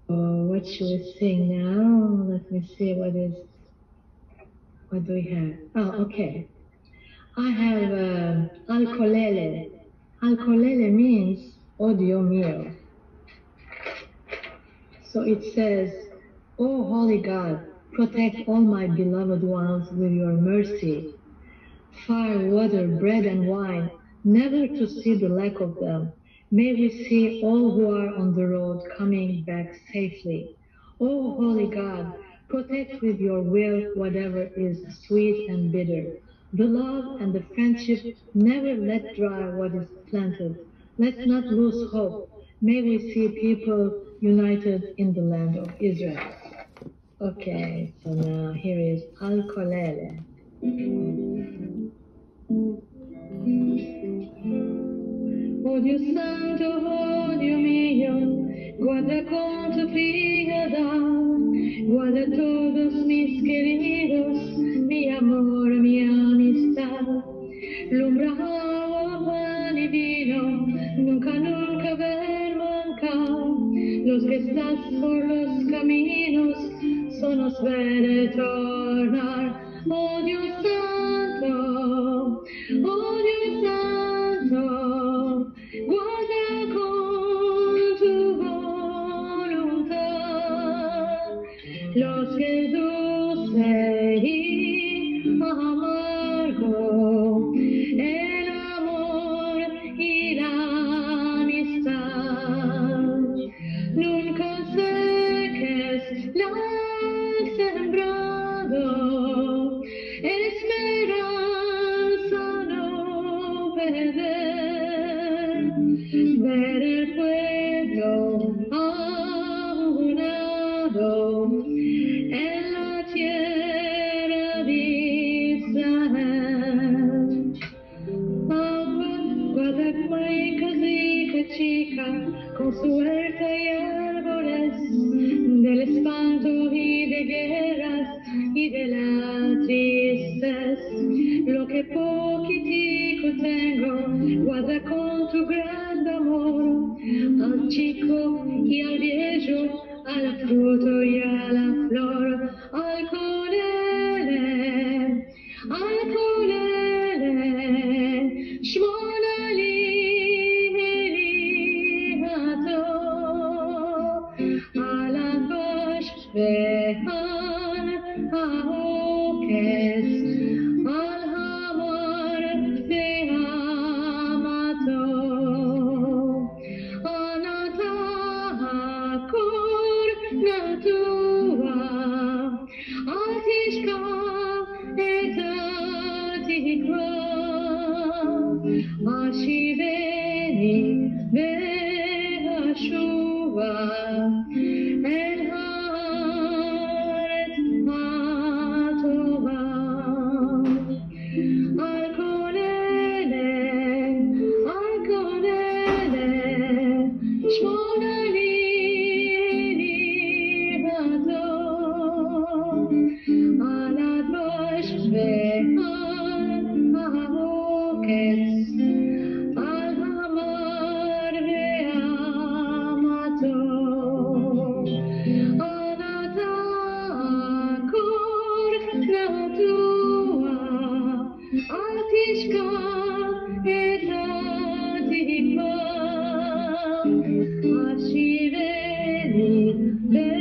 What should we sing now? Let me see what do we have? Oh, okay. I have Kol Eleh. Kol Eleh means, oh Dio mio. So it says, O holy God, protect all my beloved ones with your mercy. Fire, water, bread, and wine, never to see the lack of them. May we see all who are on the road coming back safely. O holy God, protect with your will whatever is sweet and bitter. The love and the friendship, never let dry what is planted. Let's not lose hope. May we see people united in the land of Israel. Okay, so now here is Kol Eleh. Oh Dio santo, oh Dio mio, guarda con tu piedad, guarda todos mis queridos, mi amor, mi amistad. Lumbrado pan y vino, nunca, nunca ver mancar. Los que estás por los caminos, sonos ver tornar. Oh Dios santo, oh Dios santo, guarda con tu voluntad los que dulce y amargo, el amor y la amistad. Nunca seques la sembrado, esperanza no perder, ver el pueblo aunado en la tierra de Israel. Guarda cuencas rica chica con su huerta y árboles del espanto y de guerras y de la tristeza. Lo que poquitico tengo, guarda con tu gran amor al chico y al viejo, al fruto y a la flor, al Kol Eleh, al Kol Eleh, Shmona Lihato, al Adosh ve'al ha'okes, al Hamor ve'amato, anata hakor natua, al tishkach et hatikva, ashiveni ve'ashuva el haaretz hatova. Al Kol Eleh, Shmona Lihato, al Adosh ve'al ha'oketz, al Hamor ve'amato, anata hakor natua, al tishkach et hatikva, ashiveni